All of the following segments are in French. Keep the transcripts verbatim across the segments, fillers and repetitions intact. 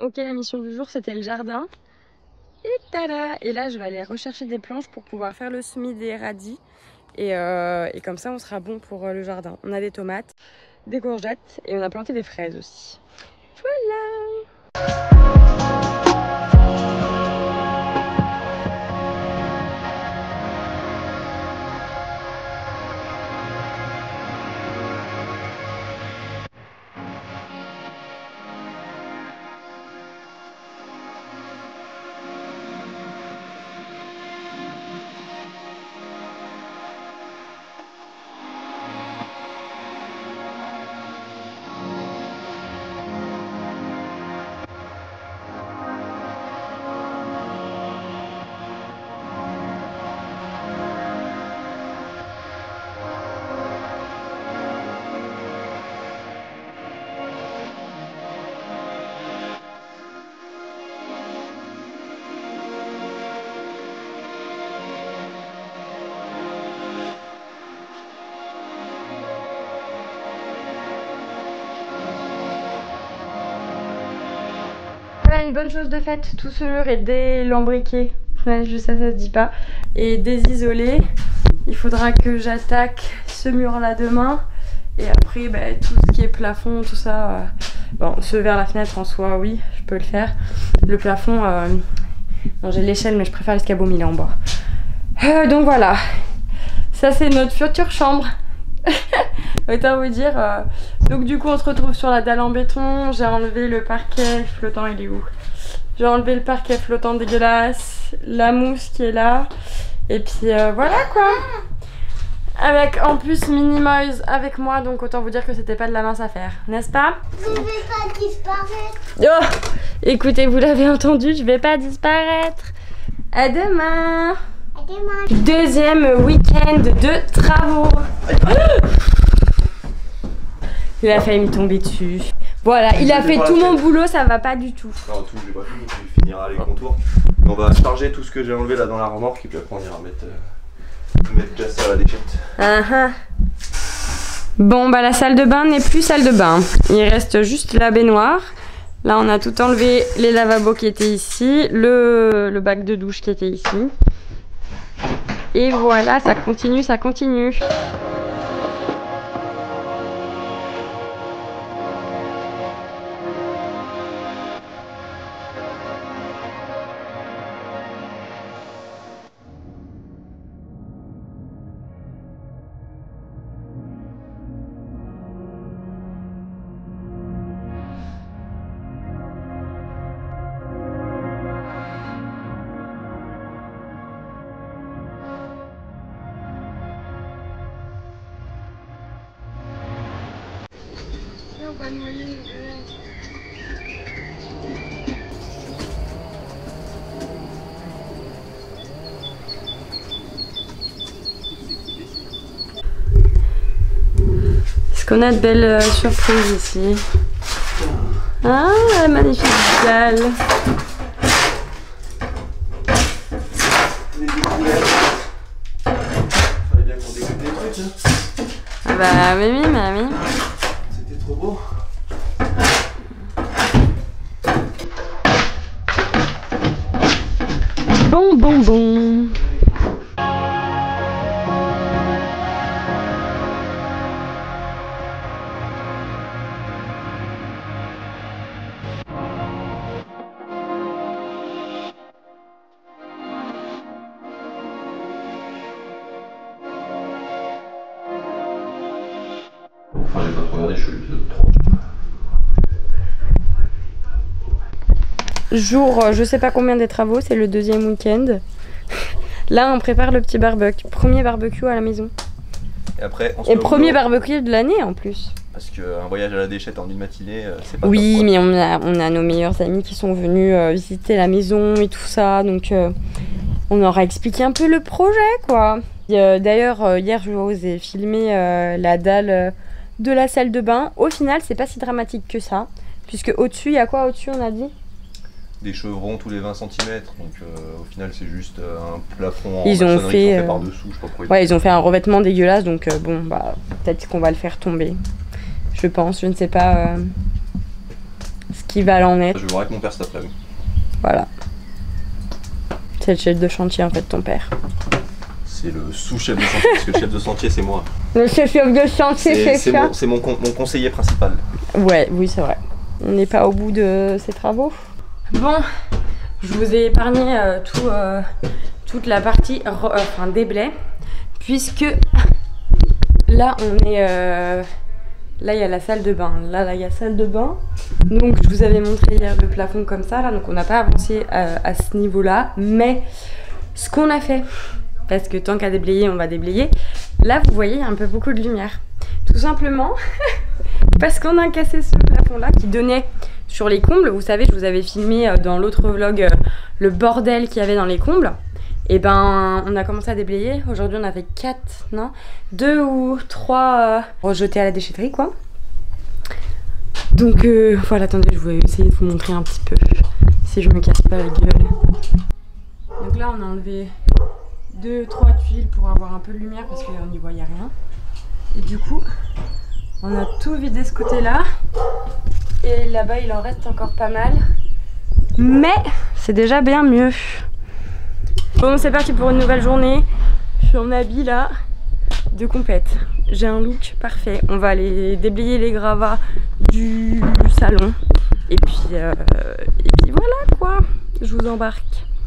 ok, la mission du jour c'était le jardin. Et tada! Et là je vais aller rechercher des planches pour pouvoir faire le semis des radis. Et, euh, et comme ça on sera bon pour le jardin. On a des tomates, des courgettes et on a planté des fraises aussi. Voilà! Voilà une bonne chose de faite, tout ce mur est délambriqué, ouais, je sais ça se dit pas, et désisolé. Il faudra que j'attaque ce mur là demain et après bah, tout ce qui est plafond, tout ça, euh, bon ce vers la fenêtre en soi oui je peux le faire. Le plafond, euh, bon, j'ai l'échelle mais je préfère l'escabeau mis là en bas. Euh, donc voilà, ça c'est notre future chambre. Autant vous dire. Euh... Donc du coup on se retrouve sur la dalle en béton. J'ai enlevé le parquet flottant, il est où? J'ai enlevé le parquet flottant dégueulasse, la mousse qui est là. Et puis euh, voilà quoi. Avec en plus Minimoise avec moi, donc autant vous dire que c'était pas de la mince affaire, n'est-ce pas? Je vais pas disparaître. Oh, écoutez, vous l'avez entendu, je vais pas disparaître. À demain. À demain. Deuxième week-end de travaux. Il a failli me tomber dessus. Voilà, il a fait tout mon boulot, ça va pas du tout. Non, tout, j'ai pas fini, tu finiras les contours. Mais on va charger tout ce que j'ai enlevé là dans la remorque et puis après on ira mettre, euh, mettre déjà ça à la déchette. Uh -huh. Bon, bah la salle de bain n'est plus salle de bain. Il reste juste la baignoire. Là, on a tout enlevé, les lavabos qui étaient ici, le, le bac de douche qui était ici. Et voilà, ça continue, ça continue. Est-ce qu'on a de belles euh, surprises ici? Ah, la magnifique dalle. Fallait bien qu'on découpe des trucs, hein. Ah bah oui, oui, bah oui. C'était trop beau. Bon, bon, bon. Enfin, j'ai pas trop regardé, je suis l'épisode trois. Jour, euh, je sais pas combien des travaux, c'est le deuxième week-end. Là, on prépare le petit barbecue. Premier barbecue à la maison. Et après, on se Et met au premier boulot, barbecue de l'année en plus. parce qu'un voyage à la déchette en une matinée, euh, c'est pas Oui, top, mais on a, on a nos meilleurs amis qui sont venus euh, visiter la maison et tout ça. Donc, euh, on aura expliqué un peu le projet, quoi. Euh, D'ailleurs, euh, hier, je vous ai filmé euh, la dalle euh, de la salle de bain. Au final, c'est pas si dramatique que ça. Puisque au-dessus, il y a quoi au-dessus, on a dit? Des chevrons tous les vingt centimètres, donc euh, au final c'est juste euh, un plafond en Ils ont maçonnerie fait, fait euh, par dessous, je sais pas pourquoi. Ouais, ils ont fait un revêtement dégueulasse, donc euh, bon, bah, peut-être qu'on va le faire tomber. Je pense, je ne sais pas euh, ce qui va l'en être. Je vais voir avec mon père cet après-midi. Voilà. C'est le chef de chantier en fait, ton père. C'est le sous-chef de chantier, parce que le chef de chantier c'est moi. Le chef de chantier, c'est C'est ça. mon, c'est mon, con, mon conseiller principal. Ouais, oui, c'est vrai. On n'est pas au bout de ces travaux. Bon, je vous ai épargné euh, tout, euh, toute la partie euh, enfin, déblai, puisque là, on est... Euh, là, il y a la salle de bain. Là, là, il y a la salle de bain. Donc, je vous avais montré hier le plafond comme ça. Là, donc, on n'a pas avancé à, à ce niveau-là. Mais ce qu'on a fait, parce que tant qu'à déblayer, on va déblayer. Là, vous voyez, il y a un peu beaucoup de lumière. Tout simplement parce qu'on a cassé ce plafond-là qui donnait sur les combles. Vous savez, je vous avais filmé dans l'autre vlog le bordel qu'il y avait dans les combles. Et ben, on a commencé à déblayer. Aujourd'hui, on avait quatre, non, deux ou trois euh, rejetés à la déchetterie, quoi. Donc euh, voilà, attendez, je vais essayer de vous montrer un petit peu si je me casse pas la gueule. Donc là, on a enlevé deux, trois tuiles pour avoir un peu de lumière parce qu'on n'y voyait rien. Et du coup, on a tout vidé ce côté-là. Et là-bas, il en reste encore pas mal. Mais c'est déjà bien mieux. Bon, c'est parti pour une nouvelle journée. Je suis en habit là, de compète. J'ai un look parfait. On va aller déblayer les gravats du salon. Et puis, euh, et puis voilà quoi. Je vous embarque.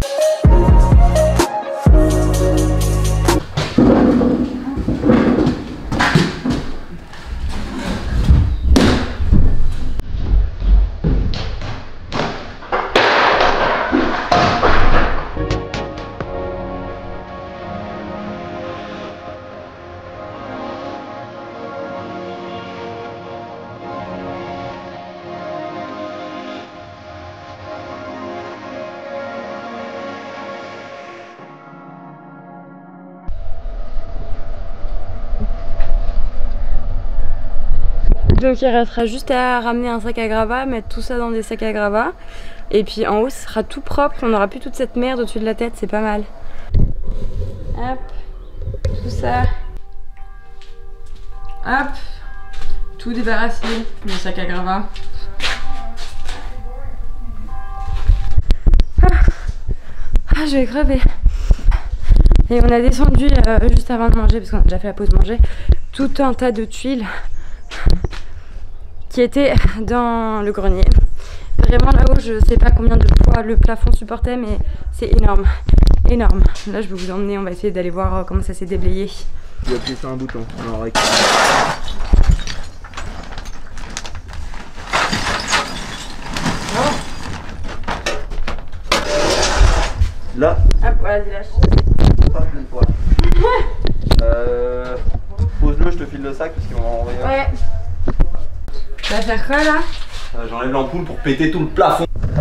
Donc il restera juste à ramener un sac à gravats, mettre tout ça dans des sacs à gravats. Et puis en haut, ce sera tout propre, on n'aura plus toute cette merde au-dessus de la tête, c'est pas mal. Hop, tout ça. Hop, tout débarrassé, le sac à gravats. Ah, ah je vais crever. Et on a descendu euh, juste avant de manger, parce qu'on a déjà fait la pause manger, tout un tas de tuiles qui était dans le grenier. Vraiment là-haut, je sais pas combien de poids le plafond supportait, mais c'est énorme, énorme. Là, je vais vous emmener, on va essayer d'aller voir comment ça s'est déblayé. Tu vas appuyer sur un bouton. Alors, avec... Là. Hop, vas-y, lâche. Pas pleine fois. euh, Pose-le, je te file le sac parce qu'ils vont envoyer. Ouais. Tu vas faire quoi là? euh, J'enlève l'ampoule pour péter tout le plafond.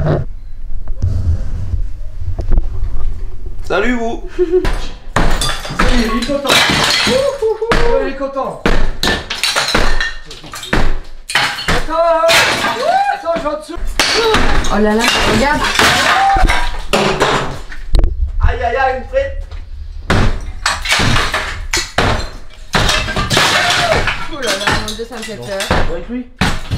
Salut vous. Il est content. Ouais, il est content. Attends, attends, je vais en dessous. Oh là là, regarde. Aïe aïe aïe, une frite. Oh là là, mon dieu, ça me fait peur. Avec lui.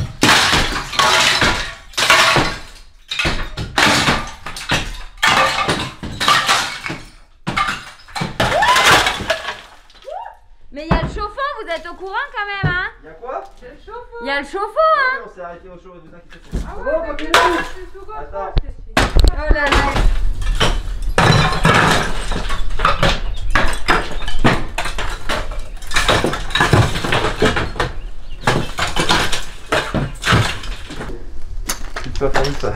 Mais il y a le chauffe-eau, vous êtes au courant quand même, hein? Y'a quoi? Il y a le chauffe-eau, hein? On s'est arrêté au chaud, vous inquiétez pas. Ah ouais, continue. Attends. Oh là là. Tu te fais pas ça.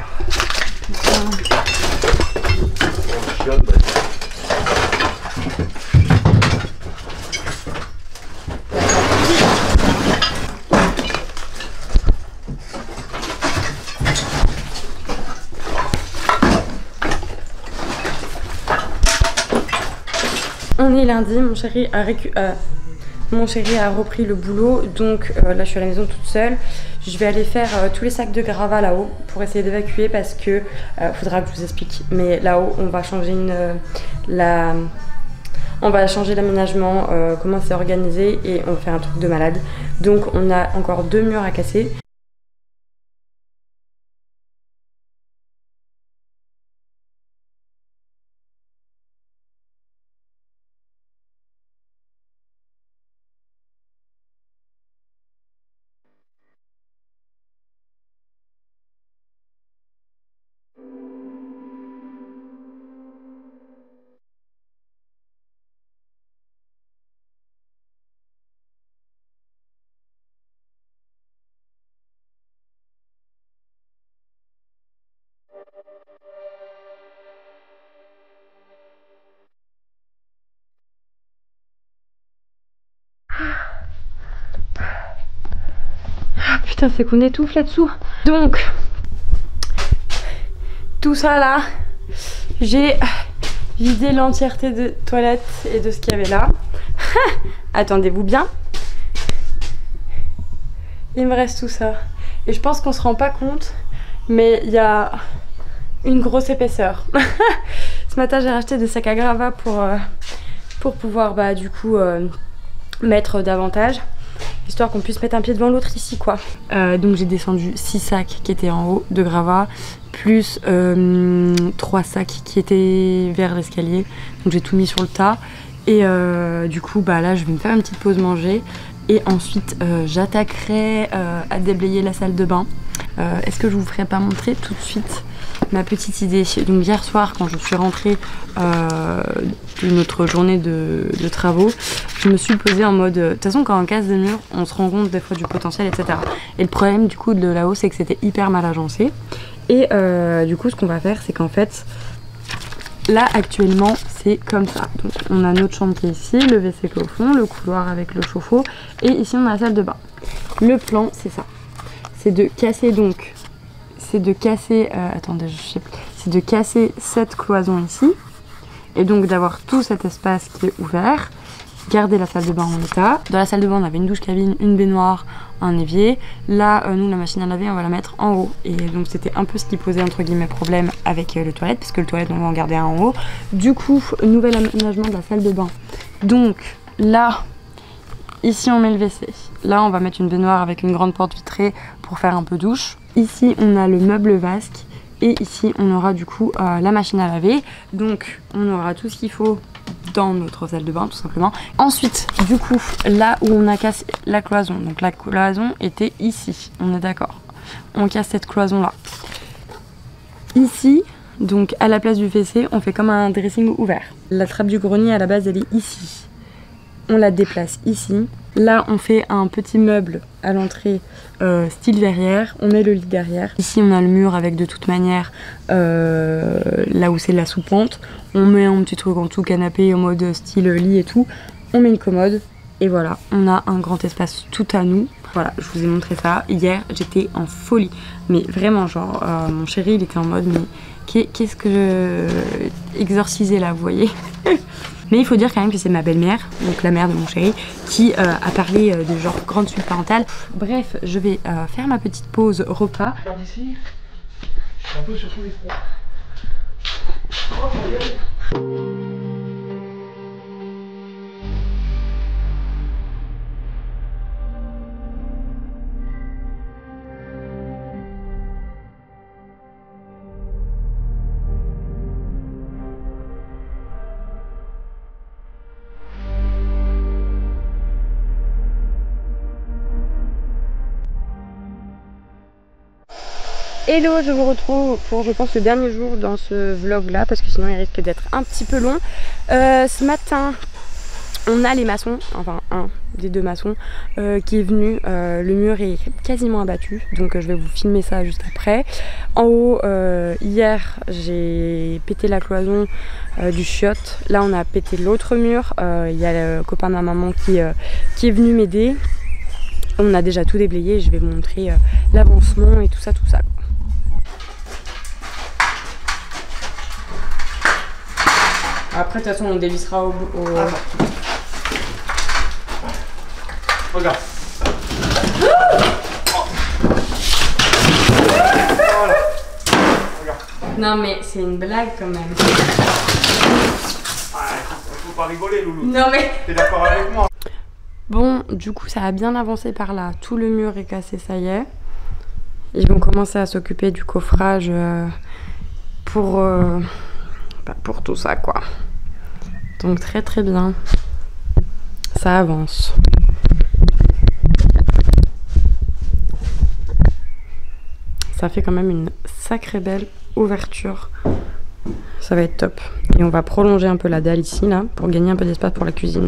On est lundi, mon chéri a récu euh, mon chéri a repris le boulot, donc euh, là je suis à la maison toute seule. Je vais aller faire euh, tous les sacs de gravats là-haut pour essayer d'évacuer parce que euh, faudra que je vous explique. Mais là-haut on va changer une euh, la on va changer l'aménagement, euh, comment c'est organisé et on fait un truc de malade. Donc on a encore deux murs à casser. Putain, c'est qu'on étouffe là-dessous. Donc, tout ça là, j'ai vidé l'entièreté de toilette et de ce qu'il y avait là. Attendez-vous bien. Il me reste tout ça. Et je pense qu'on se rend pas compte, mais il y a une grosse épaisseur. Ce matin, j'ai racheté des sacs à gravats pour, euh, pour pouvoir bah, du coup euh, mettre davantage, histoire qu'on puisse mettre un pied devant l'autre ici quoi. Euh, donc j'ai descendu six sacs qui étaient en haut de gravats, plus euh, trois sacs qui étaient vers l'escalier. Donc j'ai tout mis sur le tas. Et euh, du coup bah là je vais me faire une petite pause manger. Et ensuite euh, j'attaquerai euh, à déblayer la salle de bain. Euh, Est-ce que je vous ferai pas montrer tout de suite ma petite idée? Donc hier soir quand je suis rentrée euh, de notre journée de, de travaux, je me suis posée en mode... De toute façon quand on casse des murs, on se rend compte des fois du potentiel, et cetera. Et le problème du coup de là-haut, c'est que c'était hyper mal agencé. Et euh, du coup ce qu'on va faire, c'est qu'en fait... Là actuellement c'est comme ça. Donc on a notre chambre qui est ici, le W C qui est au fond, le couloir avec le chauffe-eau et ici on a la salle de bain. Le plan c'est ça. C'est de casser donc, c'est de casser, euh, attendez je sais plus, c'est de casser cette cloison ici et donc d'avoir tout cet espace qui est ouvert. Garder la salle de bain en état. Dans la salle de bain on avait une douche cabine, une baignoire, un évier. Là euh, nous la machine à laver on va la mettre en haut. Et donc c'était un peu ce qui posait entre guillemets problème avec euh, le toilette, puisque le toilette on va en garder un en haut. Du coup nouvel aménagement de la salle de bain. Donc là ici on met le W C. Là on va mettre une baignoire avec une grande porte vitrée pour faire un peu douche. Ici on a le meuble vasque. Et ici on aura du coup euh, la machine à laver. Donc on aura tout ce qu'il faut dans notre salle de bain tout simplement. Ensuite du coup là où on a cassé la cloison, donc la cloison était ici, on est d'accord, on casse cette cloison là ici, donc à la place du W C on fait comme un dressing ouvert. La trappe du grenier à la base elle est ici, on la déplace ici. Là on fait un petit meuble à l'entrée euh, style verrière, on met le lit derrière. Ici on a le mur avec de toute manière euh, là où c'est la sous-pente. On met un petit truc en dessous, canapé en mode style lit et tout. On met une commode et voilà, on a un grand espace tout à nous. Voilà, je vous ai montré ça. Hier j'étais en folie, mais vraiment genre euh, mon chéri il était en mode mais qu'est-ce que je exorcisais là, vous voyez. Mais il faut dire quand même que c'est ma belle-mère, donc la mère de mon chéri, qui euh, a parlé euh, de genre grande suite parentale. Bref, je vais euh, faire ma petite pause repas. Regarde ici, je suis un peu sur tous les fronts. Oh, my God. Hello, je vous retrouve pour je pense le dernier jour dans ce vlog là parce que sinon il risque d'être un petit peu long. Euh, ce matin on a les maçons, enfin un des deux maçons euh, qui est venu, euh, le mur est quasiment abattu donc euh, je vais vous filmer ça juste après. En haut euh, hier j'ai pété la cloison euh, du chiotte, là on a pété l'autre mur, il euh, y a le copain de ma maman qui, euh, qui est venu m'aider. On a déjà tout déblayé, je vais vous montrer euh, l'avancement et tout ça tout ça. Après de toute façon on dévissera au... au... Ah, regarde. Voilà. Regarde. Non mais c'est une blague quand même. Ah, faut pas rigoler Loulou. Non mais... T'es d'accord avec moi? Bon, du coup ça a bien avancé par là. Tout le mur est cassé, ça y est. Ils vont commencer à s'occuper du coffrage euh, pour... Euh... Bah pour tout ça quoi. Donc très très bien. Ça avance. Ça fait quand même une sacrée belle ouverture. Ça va être top. Et on va prolonger un peu la dalle ici là pour gagner un peu d'espace pour la cuisine.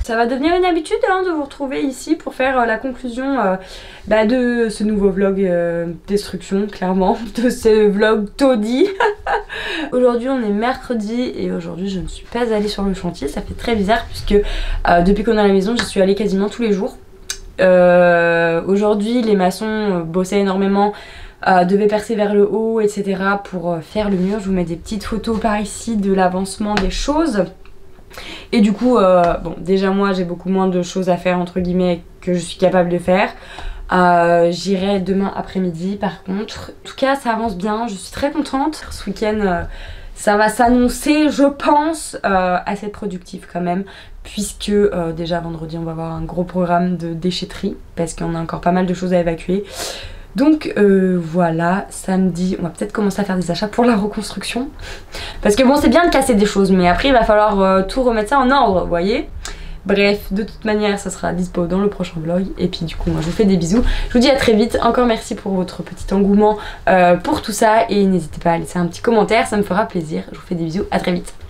Ça va devenir une habitude hein, de vous retrouver ici pour faire euh, la conclusion euh, bah, de ce nouveau vlog euh, destruction, clairement, de ce vlog taudis. Aujourd'hui on est mercredi et aujourd'hui je ne suis pas allée sur le chantier, ça fait très bizarre puisque euh, depuis qu'on est à la maison j'y suis allée quasiment tous les jours. Euh, aujourd'hui les maçons bossaient énormément, euh, devaient percer vers le haut et cetera pour faire le mur. Je vous mets des petites photos par ici de l'avancement des choses. Et du coup, euh, bon déjà moi j'ai beaucoup moins de choses à faire entre guillemets que je suis capable de faire. Euh, J'irai demain après-midi par contre. En tout cas ça avance bien, je suis très contente. Ce week-end euh, ça va s'annoncer je pense euh, assez productif quand même. Puisque euh, déjà vendredi on va avoir un gros programme de déchetterie. Parce qu'on a encore pas mal de choses à évacuer. Donc euh, voilà, samedi on va peut-être commencer à faire des achats pour la reconstruction. Parce que bon c'est bien de casser des choses mais après il va falloir euh, tout remettre ça en ordre, vous voyez. Bref, de toute manière ça sera dispo dans le prochain vlog. Et puis du coup moi je vous fais des bisous. Je vous dis à très vite, encore merci pour votre petit engouement euh, pour tout ça. Et n'hésitez pas à laisser un petit commentaire, ça me fera plaisir. Je vous fais des bisous, à très vite.